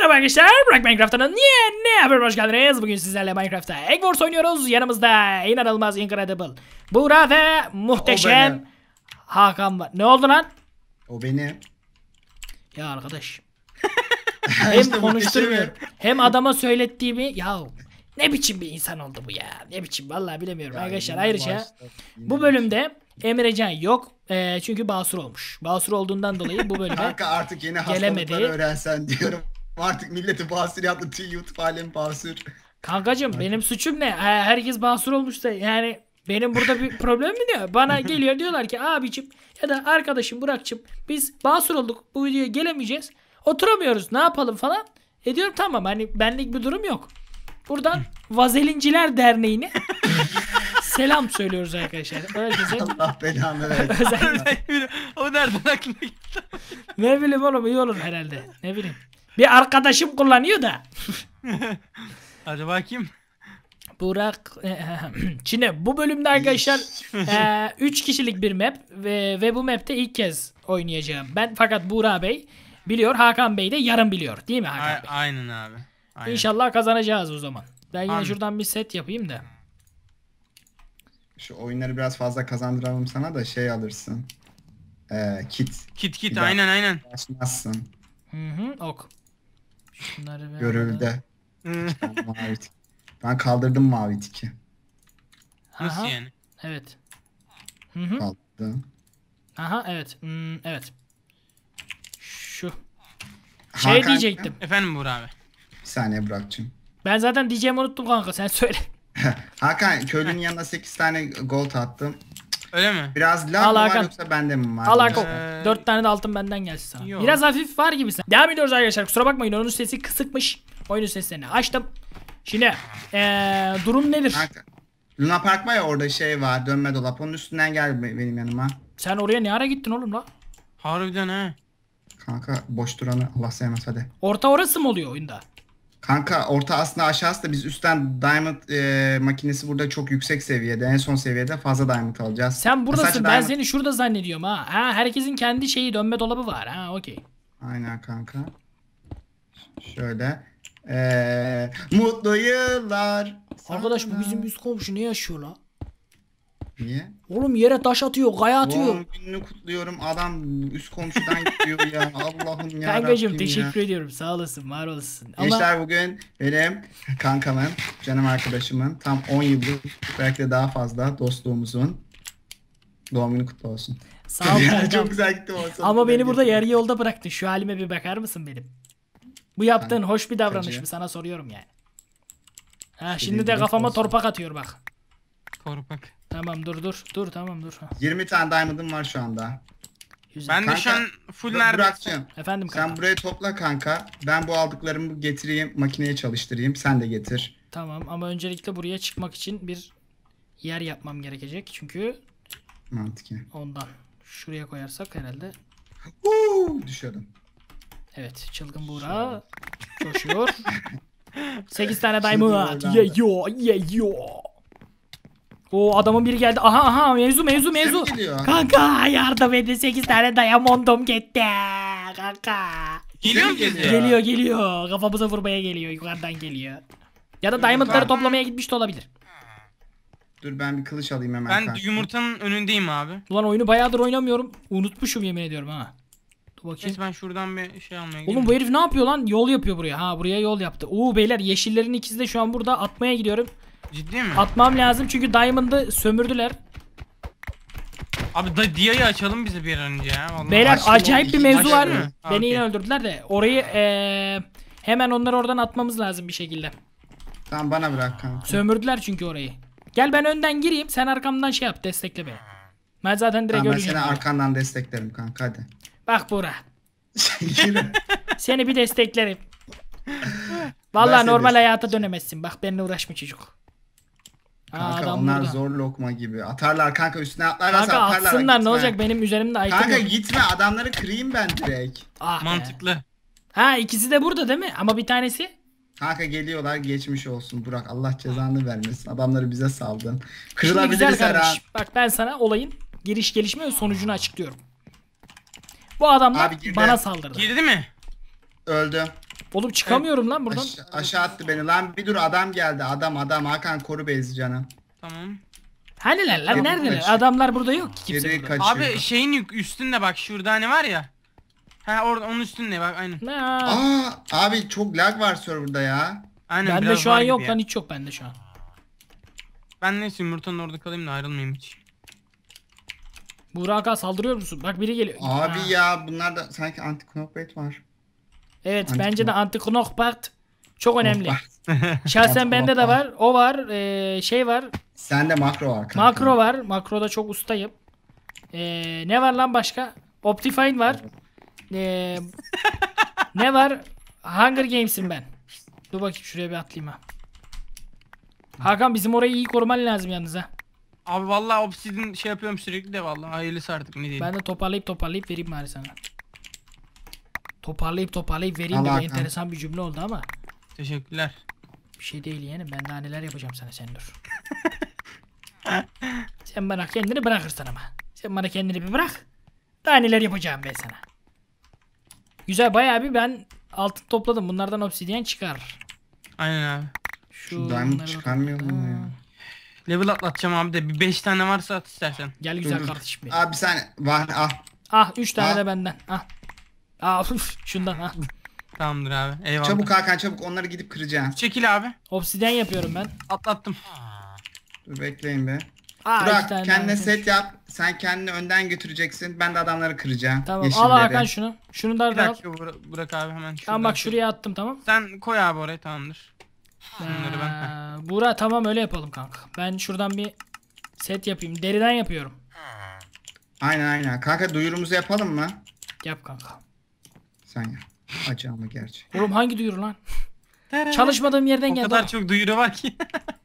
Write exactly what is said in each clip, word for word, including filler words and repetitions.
Merhaba arkadaşlar, Burak Minecraft'ın yeni haberine hoş geldiniz. Bugün sizlerle Minecraft'ta Egg Wars oynuyoruz. Yanımızda inanılmaz incredible Buğra ve muhteşem Hakan var. Ne oldu lan? O benim. Ya arkadaş. Hem İşte konuşturmuyor, muhteşem. hem adama söylettiğimi ya ne biçim bir insan oldu bu ya. Ne biçim vallahi bilemiyorum Ya arkadaşlar. yine Ayrıca başladı, yine bu bölümde Emrecan yok. Ee, çünkü basur olmuş. Basur olduğundan dolayı bu bölüme Kanka artık yeni gelemedi. hastalıkları öğrensen diyorum. Artık milleti basur yaptı. Tüm YouTube alemi basur. Kankacım benim suçum ne? Ha, herkes basur olmuş da yani benim burada bir problem mi diyor? Bana geliyor diyorlar ki abicim ya da arkadaşım Burak'cım biz basur olduk, bu videoya gelemeyeceğiz. Oturamıyoruz, ne yapalım falan. E diyorum tamam, hani benlik bir durum yok. Buradan Vazelinciler Derneği'ne selam söylüyoruz arkadaşlar. Herkese Allah belanı versin. özel. O nereden aklına gitti? Ne bileyim oğlum, iyi olur herhalde. Ne bileyim. Bir arkadaşım kullanıyor da. Hadi bakayım. Burak Çin'e bu bölümde arkadaşlar üç kişilik bir map ve, ve bu map'te ilk kez oynayacağım ben, fakat Buğra Bey biliyor, Hakan Bey de yarım biliyor değil mi Hakan A- Bey? aynen abi. Aynen. İnşallah kazanacağız o zaman. Ben yine Amin. şuradan bir set yapayım da. Şu oyunları biraz fazla kazandıralım sana da şey alırsın. Ee, kit. Kit kit Güzel. aynen aynen. Başlamazsın. Hı hı, ok. Şunları ver. Görevde. Hı. Ben mavi tik. Ben kaldırdım mavi tiki. Nasıl Aha, yani? evet. Hı hı. Kaldırdım. Aha evet. Hmm, evet. Şu. Şey Hakan- diyecektim. Efendim Buğra abi. Bir saniye Burak'cığım. Ben zaten diyeceğimi unuttum kanka, sen söyle. Hakan köylünün yanına sekiz tane gold attım. Öyle mi? Biraz lag Al mı var Hakan. yoksa bende mi var? Al Hakan. Ee, Dört tane de altın benden gelsin sana. yok. Biraz hafif var gibi sen. Devam ediyoruz arkadaşlar. Kusura bakmayın, oyunun sesi kısıkmış. Oyunun seslerini açtım. Şimdi ee, durum nedir? Hakan. Luna Park var ya, orada şey var, dönme dolap. Onun üstünden gel be- benim yanıma. Sen oraya ne ara gittin oğlum la? Harbiden ha. Kanka boş duranı Allah sevmez hadi. Orta orası mı oluyor oyunda? Kanka orta aslında aşağısı da biz üstten diamond e, makinesi burada çok yüksek seviyede, en son seviyede fazla diamond alacağız. Sen buradasın, Sadece ben diamond- seni şurada zannediyorum ha. Ha, herkesin kendi şeyi, dönme dolabı var ha, okey. Aynen kanka. Ş- Şöyle. Ee, mutlu yıllar. Arkadaş bu sana. bizim üst komşu ne yaşıyor la? Niye? Oğlum yere taş atıyor, kaya atıyor. Doğum gününü kutluyorum. Adam üst komşudan gidiyor ya. Allah'ım ya. Kankacım Rabbim teşekkür ya. ediyorum, sağ olasın, var olasın. Ama Gençler bugün benim kankamın, canım arkadaşımın tam on yıllık, belki de daha fazla dostluğumuzun doğum günü kutlu olsun. sağ ol Ya, kankam. çok güzel gitti o. Ama beni burada yarı yolda bıraktın. Şu halime bir bakar mısın benim? Bu yaptığın Ben- hoş bir davranış Kaçıyor. mı? Sana soruyorum yani. Ha, İşte şimdi de dediğim kafama olsun. torpak atıyor bak. Korpak. Tamam dur dur. Dur tamam dur. Ha, yirmi tane diamond'ım var şu anda. güzel. Ben de şu Kanka, an full Bur- nerede? Burak'cığım, Efendim kanka. sen burayı topla kanka. Ben bu aldıklarımı getireyim, makineye çalıştırayım. Sen de getir. Tamam ama öncelikle buraya çıkmak için bir yer yapmam gerekecek. Çünkü Mantıklı. ondan. Şuraya koyarsak herhalde. Uuu düşüyordum. Evet, çılgın Buğra coşuyor. sekiz tane Çılgın diamond. Buğra. Yeah yo yeah yo. O adamın biri geldi. Aha aha, mevzu mevzu mevzu. Kim geliyor? Kanka yardım edin, sekiz tane diamondum gitti. Kanka. Geliyor mu Kim bize? geliyor? Geliyor geliyor. Kafamıza vurmaya geliyor. Yukarıdan geliyor. Ya da diamondları Yukarı- toplamaya gitmiş de olabilir. Dur ben bir kılıç alayım hemen Ben kanka. yumurtanın önündeyim abi. Ulan oyunu bayağıdır oynamıyorum. Unutmuşum yemin ediyorum ha. Dur bakayım. Neyse ben şuradan bir şey almaya Oğlum gidiyorum. bu herif ne yapıyor lan? Yol yapıyor buraya. Ha, buraya yol yaptı. Oo beyler, yeşillerin ikisi de şu an burada. Atmaya gidiyorum. Ciddi mi? Atmam lazım çünkü Diamond'ı sömürdüler. Abi da Dia'yı açalım bize bir an önce ya. Vallahi. Beyler Açtım acayip oğlum, bir iki mevzu açtım. var. Ha, Beni okey. yine öldürdüler de. Orayı eee, hemen onları oradan atmamız lazım bir şekilde. Tamam bana bırak kanka. Sömürdüler çünkü orayı. Gel ben önden gireyim, sen arkamdan şey yap, destekle beni. Ben zaten direkt Tamam, ben öleceğim. seni yani. arkandan desteklerim kanka hadi. Bak Buğra, Yürü. seni bir desteklerim. Ben Vallahi seni normal destek- hayata dönemezsin. Bak benimle uğraşma çocuk. Aa, Kanka adam onlar burada. zor lokma gibi. Atarlar kanka, üstüne atlarlarsa Kanka atarlar. atsınlar, ne gitme. olacak, benim üzerimde item Kanka yok. gitme, adamları kırayım ben direkt. Ah be. Mantıklı. Ha, ikisi de burada değil mi? Ama bir tanesi. Kanka geliyorlar, geçmiş olsun Burak, Allah cezanı vermesin. Adamları bize saldın. Şimdi Kırılabiliriz güzel her an. kardeşim. Bak ben sana olayın giriş gelişme ve sonucunu açıklıyorum. Bu adamlar Abi girdi. bana saldırdı. Girdi mi? Öldü. Oğlum çıkamıyorum lan buradan. Aş- aşağı attı beni lan. Bir dur, adam geldi. Adam adam. Hakan koru bezi canım. Tamam. Haniler lan Geri neredeler? kaçıyor. Adamlar burada yok ki kimse Geri burada. kaçıyor. Abi şeyin yük üstünde bak, şurada hani var ya. Ha orada, onun üstünde bak, aynen. Ha. Aa abi çok lag var serverda ya. Aynen, Bende biraz şu var an gibi yok ya. lan, hiç yok bende şu an. Ben neyse yumurtanın orada kalayım da ayrılmayayım hiç. Burak'a saldırıyor musun? Bak biri geliyor. Abi Ha. ya bunlar da sanki anti knockbait var. Evet Anti- bence de anti knockback çok önemli. Knockback. Şahsen Anti bende de knockback. var. O var. ee, şey var. Sende makro var kanka. Makro var. Makroda çok ustayım. Ee, ne var lan başka? Optifine var. Ee, ne var? Hunger Games'im ben. Dur bakayım şuraya bir atlayayım ha. Hakan bizim orayı iyi koruman lazım yalnız ha. Abi vallahi obsidian şey yapıyorum sürekli de vallahi hayırlısı artık, ne diyeyim. Ben de toparlayıp toparlayıp vereyim bari sana. Toparlayıp toparlayıp vereyim de Allah bu Hakan. enteresan bir cümle oldu ama. Teşekkürler. Bir şey değil yeğenim, ben daha neler yapacağım sana, sen dur. Sen bana kendini bırakırsan ama. Sen bana kendini bir bırak. Daha neler yapacağım ben sana. Güzel, bayağı bir ben altın topladım. Bunlardan obsidyen çıkar. Aynen abi. Şu diamond bunları çıkarmayalım bakalım. mı ya? Level atlatacağım abi de, bir beş tane varsa at istersen. Gel güzel Dur, dur. kardeşim benim. Abi sen var ah. Ah üç tane Ah. de benden. Ah. Ah uf, şundan ah. Tamamdır abi, eyvallah. Çabuk Hakan çabuk, onları gidip kıracağım. Çekil abi. Obsidyen yapıyorum ben. Atlattım. Dur bekleyin be. Ah, iki Burak tane kendine daha. set yap. Sen kendini önden götüreceksin. Ben de adamları kıracağım. Tamam Yeşilleri. al Hakan şunu. Şunu da Bir da al. dakika bıra- bırak abi hemen. Tamam bak şuradan. şuraya attım, tamam. Sen koy abi oraya, tamamdır. Bunları ben. Ee, Buğra tamam öyle yapalım kanka. Ben şuradan bir set yapayım. Deriden yapıyorum. Aynen aynen. Kanka duyurumuzu yapalım mı? Yap kanka. Sen yap. Acaba gerçi. Oğlum hangi duyuru lan? Çalışmadığım yerden O geldi. kadar oğlum. çok duyuru var ki.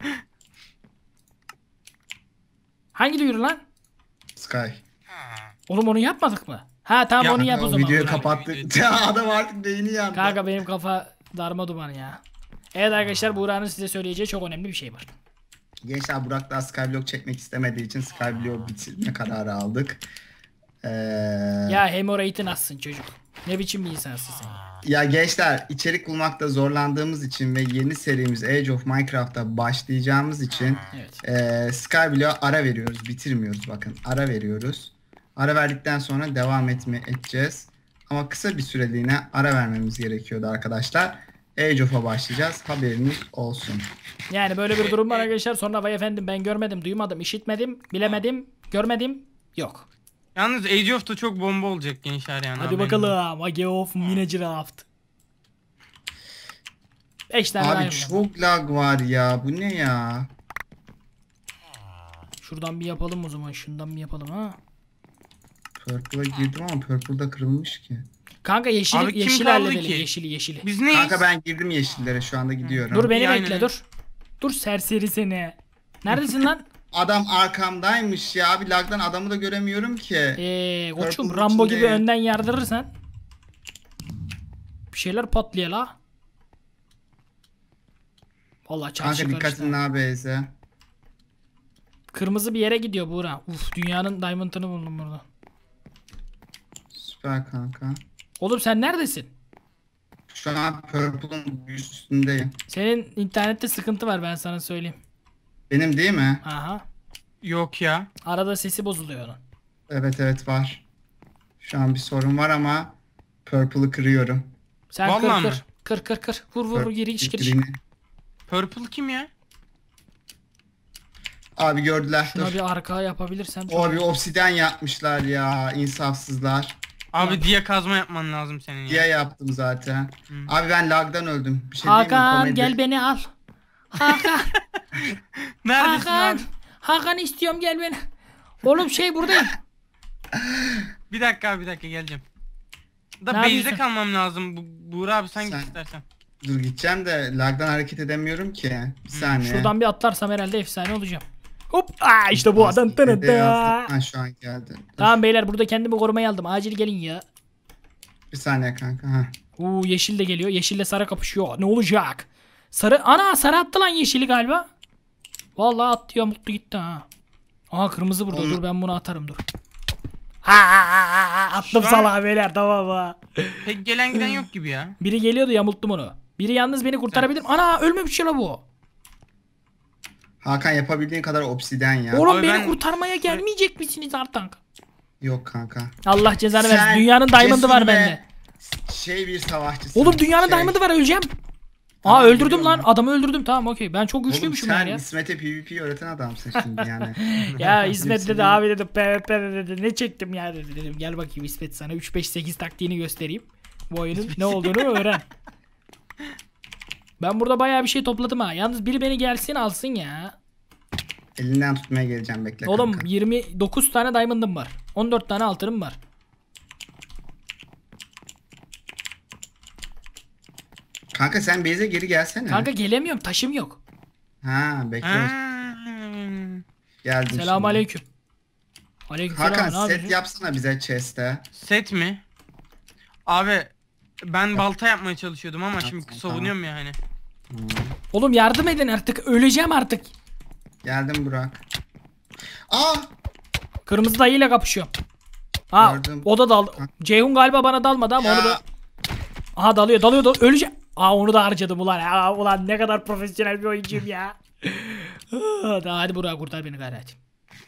Hangi duyuru lan? Sky. Oğlum onu yapmadık mı? Ha tamam Ya, onu yap o O zaman. videoyu Buğra. kapattık. Ya adam artık beyni yandı. Kanka benim kafa darma duman ya. Evet arkadaşlar, Buğra'nın size söyleyeceği çok önemli bir şey var. Gençler Burak daha Skyblock çekmek istemediği için Skyblock bitirme kararı aldık. Ee, ya. Ya hemoroidin assın çocuk. Ne biçim bir insansın sen. ya gençler içerik bulmakta zorlandığımız için ve yeni serimiz Age of Minecraft'a başlayacağımız için Evet. ee, Skyblock'a ara veriyoruz. Bitirmiyoruz bakın. Ara veriyoruz. Ara verdikten sonra devam etme edeceğiz. Ama kısa bir süreliğine ara vermemiz gerekiyordu arkadaşlar. Age of'a başlayacağız. Haberiniz olsun. Yani böyle bir durum var arkadaşlar. Sonra vay efendim ben görmedim, duymadım, işitmedim, bilemedim, görmedim. Yok. Yalnız Age of da çok bomba olacak gençler yani. Hadi haberiniz bakalım. Age of Minecraft. beş tane daha Abi yapacağım. çok lag var ya. Bu ne ya? Şuradan bir yapalım o zaman. Şundan bir yapalım ha. Purple'a girdim ama Purple'da kırılmış ki. Kanka yeşili, Abi kim yeşili kaldı halledelim. ki? Yeşili yeşili. Biz neyiz? Kanka ben girdim yeşillere, şu anda gidiyorum. Dur beni Aynen. bekle dur. Dur serseri seni. Neredesin lan? Adam arkamdaymış ya. Abi lagdan adamı da göremiyorum ki. Eee koçum Purple Rambo içinde gibi ya. önden yardırırsan. Bir şeyler patlıyor la. Vallahi çarşı Kanka dikkat karıştı. edin abi Eze. Kırmızı bir yere gidiyor Buğra. Uf dünyanın diamond'ını buldum burada. Süper kanka. Oğlum sen neredesin? Şu an Purple'ın üstündeyim. Senin internette sıkıntı var ben sana söyleyeyim. Benim değil mi? Aha. Yok ya. Arada sesi bozuluyor onun. Evet evet var. Şu an bir sorun var ama Purple'ı kırıyorum. Sen Vallahi kır mi? kır. Kır kır kır. Vur vur vur giriş giriş. Green'i- Purple kim ya? Abi gördüler. Şuna Dur. bir arka yapabilirsem çok... Abi obsidyen yapmışlar ya. İnsafsızlar. Abi diye kazma yapman lazım senin ya. Diye yaptım zaten. Hı. Abi ben lagdan öldüm. Bir şey diyeyim mi? Hakan Komedi- gel beni al. Hakan. Neredesin Hakan. abi? Hakan istiyorum gel beni. Oğlum şey buradayım. Bir dakika abi, bir dakika geleceğim. Da Ne base'de yapıyorsun? kalmam lazım. Bu Buğra abi sen, Sen- git istersen. Dur gideceğim de lagdan hareket edemiyorum ki. Bir saniye. Şuradan bir atlarsam herhalde efsane olacağım. Hop. Aa işte bu adam. Tını tı. Ha şu an geldi. Dur, Tamam beyler burada kendimi korumaya aldım. Acil gelin ya. bir saniye kanka. Ha. Uuu yeşil de geliyor. Yeşille sarı kapışıyor. Ne olacak? Sarı. Ana sarı attı lan yeşili galiba. Vallahi attı ya, mutlu gitti ha. Aha kırmızı burada. Onu- Dur ben bunu atarım dur. Ha, ha, ha, ha. Attım Şu an- salağa beyler, tamam mı? Pek gelen giden yok gibi ya. Biri geliyordu, yamulttum onu. Biri yalnız beni kurtarabilir. Ana ölmemiş ya bu. Hakan yapabildiğin kadar obsiden ya. Oğlum Abi beni ben- kurtarmaya gelmeyecek misiniz artık? Yok kanka. Allah cezanı Sen versin. Dünyanın diamond'ı var cesur ve bende. Şey bir savaşçısın. Oğlum dünyanın şey. diamond'ı var, öleceğim. Tamam, Aa öldürdüm biliyorum lan. ya. Adamı öldürdüm. Tamam okey. Ben çok Oğlum güçlüymüşüm sen yani ya. İsmet'e PvP öğreten adamsın şimdi yani. Ya İsmet dedi Hepsini- abi dedi PvP dedi, ne çektim ya dedi. Dedim gel bakayım İsmet, sana üç beş sekiz taktiğini göstereyim. Bu oyunun ne olduğunu öğren. Ben burada bayağı bir şey topladım ha. Yalnız biri beni gelsin alsın ya. Elinden tutmaya geleceğim, bekle Oğlum kanka. yirmi dokuz tane diamond'ım var. on dört tane altınım var. Kanka sen base'e geri gelsene. Kanka gelemiyorum, taşım yok. Ha bekliyoruz. Ha. Geldim Selamun şimdi. aleyküm. Aleyküm selam. Hakan Ne set yapıyorsun? yapsana bize chest'e. Set mi? Abi ben balta yapmaya çalışıyordum ama şimdi tamam. savunuyorum ya hani. Hmm. Oğlum yardım edin artık. Öleceğim artık. Geldim Burak. Aa! Kırmızı dayıyla kapışıyorum. Ha Gördüm. o da dal. Ceyhun galiba bana dalmadı ama Ya. onu da. Aha dalıyor dalıyor dalıyor. Öleceğim. Aa onu da harcadım ulan. Aa, ulan ne kadar profesyonel bir oyuncuyum ya. Hadi, hadi Burak kurtar beni gayret.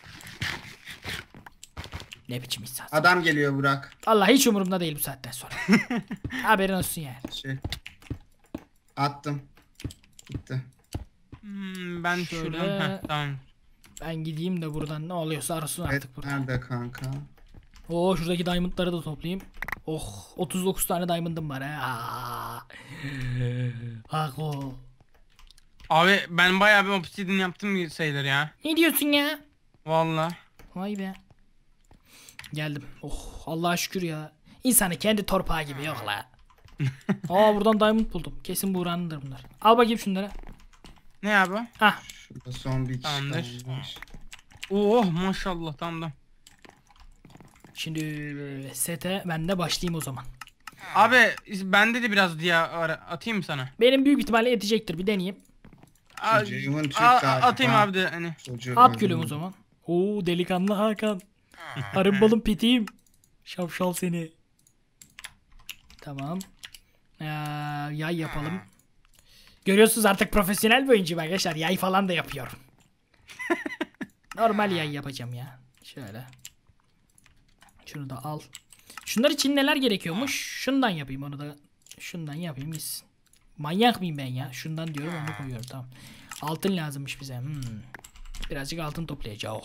Ne biçim insan. Adam geliyor Burak. Allah hiç umurumda değil bu saatten sonra. Haberin olsun yani. Şey. Attım. Gitti. Hmm, ben Şöyle. şuradan. Heh, tamam. Ben gideyim de buradan ne oluyorsa arasın Evet, artık burada. nerede kanka? Oo şuradaki diamondları da toplayayım. Oh otuz dokuz tane diamond'ım var ha. Bak o. Abi ben bayağı bir obsidian yaptım sayılır ya. Ne diyorsun ya? Vallahi. Vay be. Geldim. Oh Allah'a şükür ya. İnsanı kendi torpağı gibi yok la. Aa buradan diamond buldum. Kesin Buğra'nındır bunlar. Al bakayım şunları. Ne abi? Hah. Şurada son bir kişi Tamamdır. kalmış. Oh maşallah tamam da. Şimdi sete ben de başlayayım o zaman. Abi bende de biraz diye ara- atayım mı sana? Benim büyük ihtimalle yetecektir. Bir deneyeyim. A- Ceyhun Türk a- galiba. atayım abi de hani. Çocuğu At öldürdüm. gülüm o zaman. Oo delikanlı Hakan. Arın balım pitiyim. Şapşal seni. Tamam. Ee, yay yapalım. Görüyorsunuz artık profesyonel bir oyuncuyum arkadaşlar. Yay falan da yapıyorum. Normal yay yapacağım ya. Şöyle. Şunu da al. Şunlar için neler gerekiyormuş? Şundan yapayım onu da. Şundan yapayım gitsin. Manyak mıyım ben ya? Şundan diyorum onu koyuyorum tamam. Altın lazımmış bize. Hmm. Birazcık altın toplayacağız.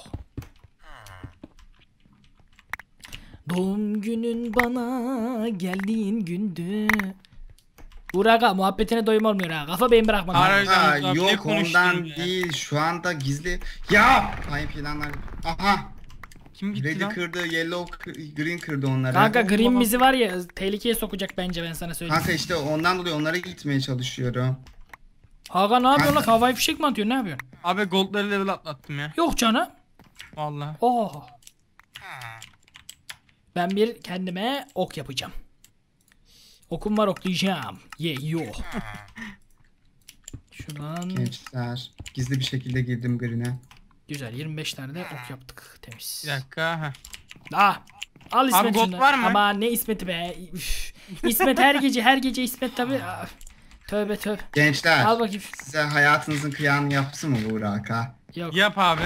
Doğum günün bana geldiğin gündü. Burak ağa muhabbetine doyum olmuyor ha. Kafa beyin bırakma. Ara- Ha, Abi ne yok konuştun ondan ya? değil. Şu anda gizli. Ya! Hain planlar. Aha! Kim gitti Red'i lan? kırdı, yellow kır- green kırdı onları. Kanka Allah green Allah. bizi var ya tehlikeye sokacak bence, ben sana söyleyeyim. Kanka işte ondan dolayı onlara gitmeye çalışıyorum. Hakan ne yapıyorsun lan? Kanka. Havai fişek mi atıyorsun? Ne yapıyorsun? Abi goldları level atlattım ya. Yok canım. Vallahi. Oh. Ben bir kendime ok yapacağım. Okum var, oklayacağım. Ye yo. Şuradan Gençler. Gizli bir şekilde girdim green'e. güzel yirmi beş tane de ok yaptık. Temiz. Bir dakika. Heh. Ah. Al İsmet Abi gold şundan. var mı? Ama ne İsmet'i be. Üf. İsmet her gece her gece İsmet tabi. Ah. Tövbe tövbe. Gençler. Al bakayım. Size hayatınızın kıyağını yapsın mı Burak ha? Yok. Yap abi.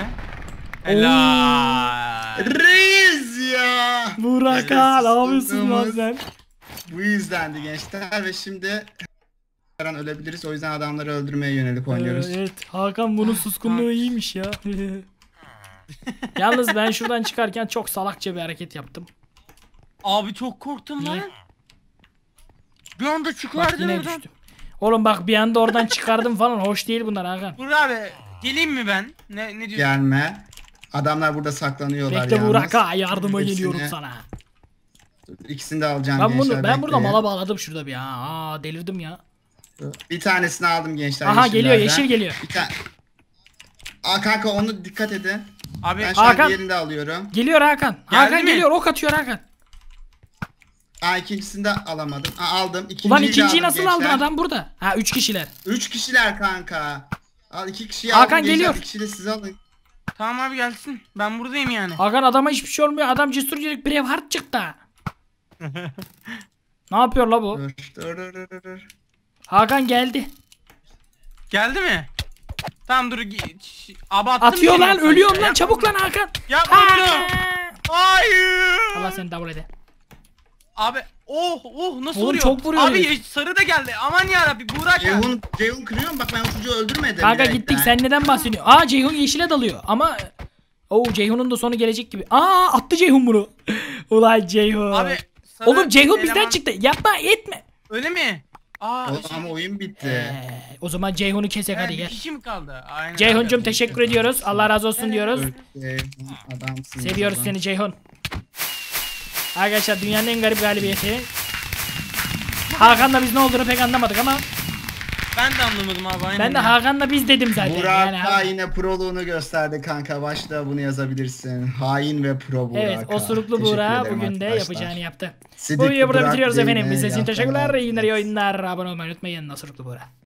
Helal. Reis ya! Burak İşte ha ne yapıyorsun lan susturduğumuz sen? Bu yüzdendi gençler ve şimdi her an ölebiliriz, o yüzden adamları öldürmeye yönelik oynuyoruz. Ee, evet Hakan bunun suskunluğu iyiymiş ya. Yalnız ben şuradan çıkarken çok salakça bir hareket yaptım. Abi çok korktum Niye? lan. Bir anda Bak çıkardın yine oradan. düştüm. Oğlum bak bir anda oradan çıkardım falan, hoş değil bunlar Hakan. Dur abi. Geleyim mi ben? Ne ne diyorsun? Gelme. Adamlar burada saklanıyorlar Bekle yalnız. Burak ha, yardıma Hepsini- geliyorum sana. İkisini de alacağım Ben gençler. bunu ben burada bekleyin. mala bağladım şurada bir ha. Aa delirdim ya. Bir tanesini aldım gençler. Aha geliyor, yeşillerden. yeşil geliyor. Bir tane. Aa kanka onu dikkat edin. Abi Ben şu an Hakan. diğerini de alıyorum. Geliyor Hakan. Geldi Hakan mi? geliyor, ok atıyor Hakan. Aa ikincisini de alamadım. Aa aldım. İkinciyi Ulan de ikinciyi aldım nasıl gençler. aldın, adam burada. Ha üç kişiler. Üç kişiler kanka. Al iki kişiyi Hakan aldım gençler. geliyor. Bir kişi de siz alın. Tamam abi gelsin. Ben buradayım yani. Hakan adama hiçbir şey olmuyor. Adam cesur çocuk Braveheart çıktı. Ne yapıyor la bu? Dur dur dur dur dur. Hakan geldi. Geldi mi? Tamam dur. gi- ş- Abi attım Atıyor seni lan yoksa. ölüyorum lan Yapma çabuk bunu. lan Hakan. Yapma bunu. Hayır. Allah seni double ede. Abi oh oh nasıl Oğlum vuruyor? çok vuruyor Abi herif. ye- sarı da geldi. Aman yarabbi Burak. Ceyhun, Ceyhun kırıyor mu? Bak ben o çocuğu öldürmedim. Kanka direkt gittik ben. sen neden bahsediyorsun? Aa Ceyhun yeşile dalıyor ama Oo Ceyhun'un da sonu gelecek gibi. Aa attı Ceyhun bunu. Ulan Ceyhun. Abi sarı Oğlum Ceyhun bizden eleman- çıktı. Yapma etme. Öyle mi? Aa, Oğlum şey- ama oyun bitti. Ee, o zaman Ceyhun'u kesek He, hadi bir gel. kişi mi kaldı? Aynen. Ceyhun'cum abi. teşekkür ediyoruz. Allah razı olsun diyoruz. Ceyhun adamsın. Seviyoruz adam. seni Ceyhun. Arkadaşlar dünyanın en garip galibiyeti. Hakan'la biz ne olduğunu pek anlamadık ama Ben de anlamadım abi. Aynen ben de ya. Hakan'la biz dedim zaten. Burak Yani, da yine proluğunu gösterdi kanka. Başta bunu yazabilirsin. Hain ve pro Burak. evet osuruklu Teşekkür Buğra ederim bugün de arkadaşlar. yapacağını yaptı. Sidikli Bu videoyu burada Burak bitiriyoruz değil efendim. mi? Biz için Yapamadım. teşekkürler. İyi günler, iyi oyunlar. Abone olmayı unutmayın. Osuruklu Buğra.